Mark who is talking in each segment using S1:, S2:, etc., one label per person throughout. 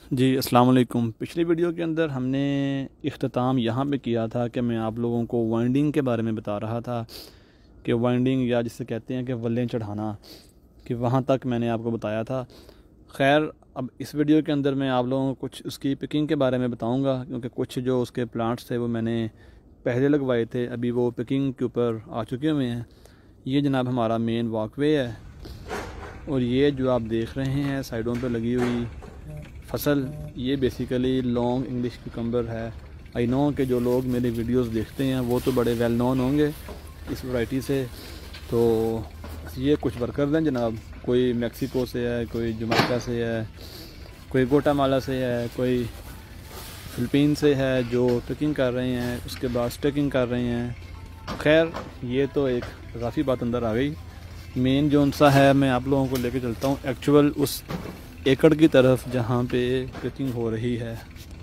S1: जी अस्सलाम वालेकुम। पिछली वीडियो के अंदर हमने इख्तिताम यहाँ पे किया था कि मैं आप लोगों को वाइंडिंग के बारे में बता रहा था कि वाइंडिंग या जिसे कहते हैं कि वल्लें चढ़ाना, कि वहाँ तक मैंने आपको बताया था। खैर, अब इस वीडियो के अंदर मैं आप लोगों को कुछ उसकी पिकिंग के बारे में बताऊँगा, क्योंकि कुछ जो उसके प्लांट्स थे वो मैंने पहले लगवाए थे, अभी वो पिकिंग के ऊपर आ चुके हुए हैं। ये जनाब हमारा मेन वॉकवे है, और ये जो आप देख रहे हैं साइडों पर लगी हुई फसल, ये बेसिकली लॉन्ग इंग्लिश क्यूकम्बर है। आई नो कि जो लोग मेरे वीडियोस देखते हैं वो तो बड़े वेल नोन होंगे इस वैरायटी से। तो ये कुछ वर्कर्स हैं जनाब, कोई मेक्सिको से है, कोई जमैका से है, कोई गोटामाला से है, कोई फिलिपीन से है, जो पिकिंग कर रहे हैं, उसके बाद स्टेकिंग कर रहे हैं। खैर, ये तो एक काफ़ी बात अंदर आ गई। मेन जो सा है, मैं आप लोगों को लेकर चलता हूँ एक्चुअल उस एकड़ की तरफ जहाँ पे पिकिंग हो रही है।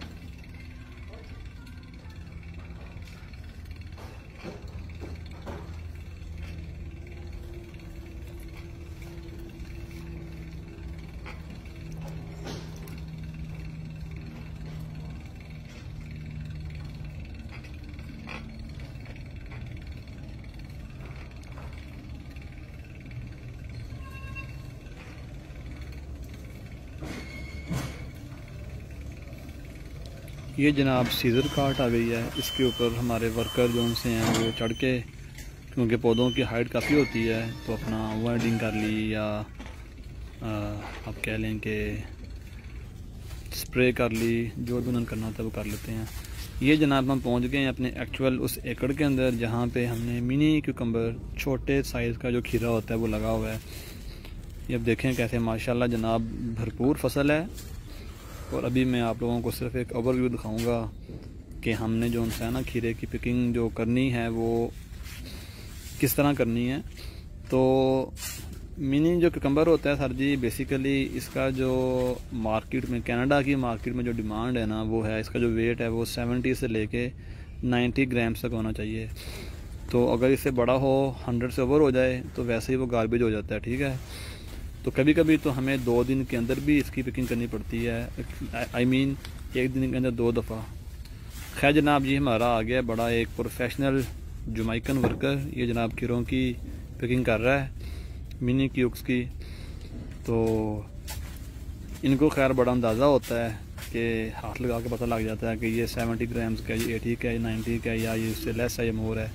S1: ये जनाब सीज़र काट आ गई है, इसके ऊपर हमारे वर्कर जो उनसे हैं वो चढ़ के, क्योंकि पौधों की हाइट काफ़ी होती है, तो अपना वाइंडिंग कर ली या आप कह लें कि स्प्रे कर ली, जो भी उन्होंने करना होता है वो कर लेते हैं। ये जनाब हम पहुंच गए हैं अपने एक्चुअल उस एकड़ के अंदर, जहाँ पे हमने मिनी क्यूकम्बर छोटे साइज़ का जो खीरा होता है वो लगा हुआ है। ये अब देखें कैसे माशाल्लाह जनाब भरपूर फसल है। और अभी मैं आप लोगों को सिर्फ एक ओवरव्यू दिखाऊंगा कि हमने जो उनसे ना खीरे की पिकिंग जो करनी है वो किस तरह करनी है। तो मिनी जो क्यूकम्बर होता है सर जी, बेसिकली इसका जो मार्केट में, कनाडा की मार्केट में जो डिमांड है ना, वो है, इसका जो वेट है वो 70 से लेके 90 ग्राम्स तक होना चाहिए। तो अगर इससे बड़ा हो, 100 से ओवर हो जाए, तो वैसे ही वो गार्बेज हो जाता है, ठीक है। तो कभी कभी तो हमें 2 दिन के अंदर भी इसकी पिकिंग करनी पड़ती है, आई मीन 1 दिन के अंदर 2 दफ़ा। खैर जनाब, ये हमारा आ गया बड़ा एक प्रोफेशनल जमैकन वर्कर, ये जनाब खीरों की पिकिंग कर रहा है, मिनी क्यूब्स की। तो इनको खैर बड़ा अंदाज़ा होता है कि हाथ लगा के पता लग जाता है कि ये 70 ग्राम्स का, ये 80 का, ये 90 का, या ये इससे लेस है, ये मोर है।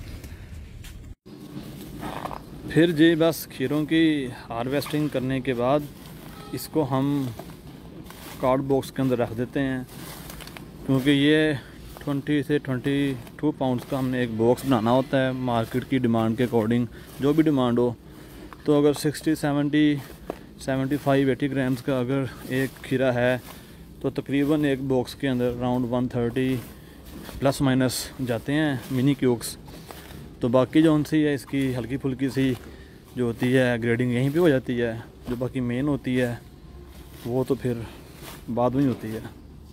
S1: फिर जी बस खीरों की हार्वेस्टिंग करने के बाद इसको हम कार्ड बॉक्स के अंदर रख देते हैं, क्योंकि ये 20 से 22 पाउंड्स का हमने एक बॉक्स बनाना होता है मार्केट की डिमांड के अकॉर्डिंग, जो भी डिमांड हो। तो अगर 60, 70, 75, 80 ग्राम्स का अगर एक खीरा है, तो तकरीबन एक बॉक्स के अंदर अराउंड 130 प्लस माइनस जाते हैं मिनी क्यूब्स। तो बाकी जो उनसी है, इसकी हल्की फुल्की सी जो होती है ग्रेडिंग यहीं पे हो जाती है, जो बाकी मेन होती है वो तो फिर बाद में ही होती है।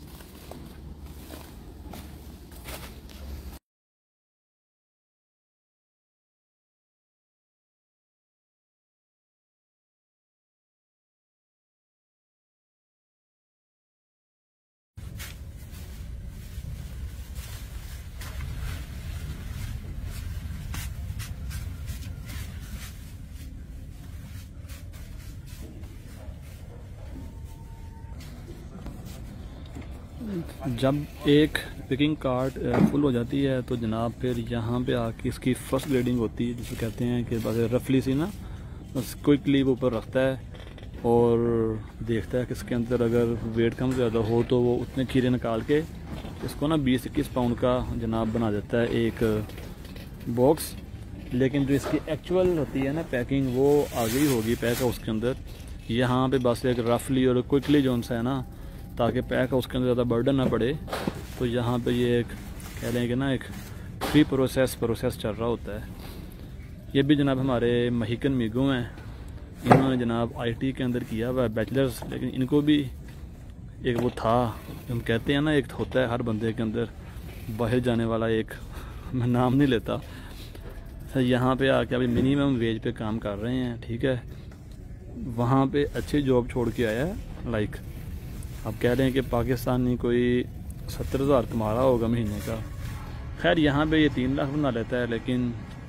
S1: जब एक पिकिंग कार्ट फुल हो जाती है, तो जनाब फिर यहाँ पे आके इसकी फर्स्ट ग्रेडिंग होती है, जिसे कहते हैं कि बस रफली सी ना, बस क्विकली वो ऊपर रखता है और देखता है कि इसके अंदर अगर वेट कम ज़्यादा हो तो वो उतने खीरे निकाल के इसको ना 20-21 पाउंड का जनाब बना देता है एक बॉक्स। लेकिन जो इसकी एक्चुअल होती है ना पैकिंग, वो आ गई होगी पैक है उसके अंदर। यहाँ पे बस एक रफली और क्विकली जो सा है ना, ताकि पैक है उसके अंदर ज़्यादा बर्डन ना पड़े, तो यहाँ पे ये एक कह लें कि ना एक प्री प्रोसेस चल रहा होता है। ये भी जनाब हमारे महिकन मीगो हैं, इन्होंने जनाब आईटी के अंदर किया हुआ है बैचलर्स, लेकिन इनको भी एक वो था, हम कहते हैं ना एक होता है हर बंदे के अंदर बाहर जाने वाला एक, मैं नाम नहीं लेता। सर यहाँ पे आके अभी मिनिमम वेज पे काम कर रहे हैं, ठीक है। वहाँ पे अच्छी जॉब छोड़ के आया है, लाइक आप कह रहे हैं कि पाकिस्तानी कोई 70,000 कमा रहा होगा महीने का। खैर यहाँ पे ये 3 लाख बना लेता है, लेकिन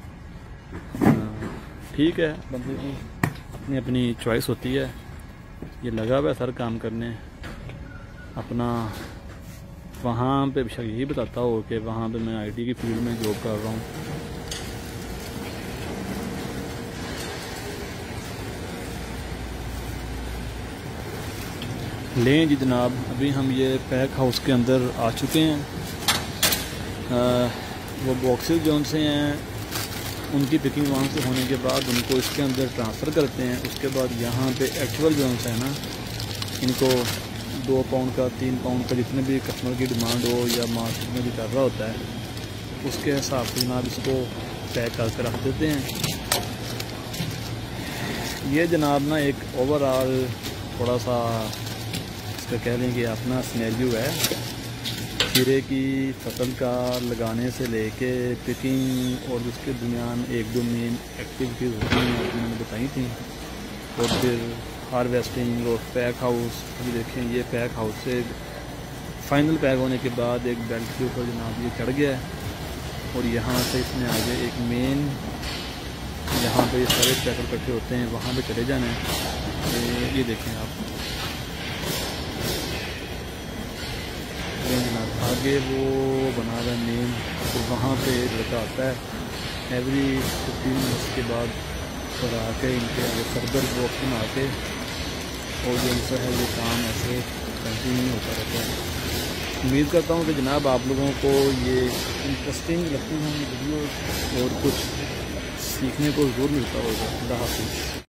S1: ठीक है, बंदे की अपनी अपनी चॉइस होती है। ये लगा हुआ है सर काम करने अपना। वहाँ पे बेशक यही बताता हो कि वहाँ पे मैं आईटी की फील्ड में जॉब कर रहा हूँ। लें जी जनाब, अभी हम ये पैक हाउस के अंदर आ चुके हैं। वो बॉक्सेस जो से हैं उनकी पिकिंग वहाँ से होने के बाद उनको इसके अंदर ट्रांसफ़र करते हैं। उसके बाद यहाँ पे एक्चुअल जो है ना, इनको 2 पाउंड का 3 पाउंड का जितने भी कस्टमर की डिमांड हो या मार्केट में भी कर रहा होता है, उसके हिसाब से जनाब इसको पैक करके रख देते हैं। ये जनाब ना एक ओवरऑल थोड़ा सा इसका कह लें कि अपना सिनेरियो है। खीरे की फसल का लगाने से लेके पिकिंग और उसके दरमियान 1-2 मेन एक्टिविटीज़ होती हैं, आपको मैंने बताई थी। और फिर हार्वेस्टिंग और पैक हाउस। अभी देखें ये पैक हाउस से फाइनल पैक होने के बाद एक बेल्ट के ऊपर जनाब ये चढ़ गया है और यहाँ से इसमें आगे एक मेन, यहाँ पे ये सारे पैकेट इकट्ठे होते हैं, वहाँ पे चले जाना है। ये देखें आप जनाब आगे वो बना रहा है मेन, तो वहाँ पे लड़का आता है एवरी 15 मिनट्स के बाद और आके इनके आगे फर्दर बॉक्स बना के, और जो उनसे है ये काम ऐसे कंटिन्यू होता रहता है। उम्मीद करता हूँ कि जनाब आप लोगों को ये इंटरेस्टिंग लगती होंगी वीडियो और कुछ सीखने को ज़रूर मिलता होगा। अल्लाह हाफ़िज़।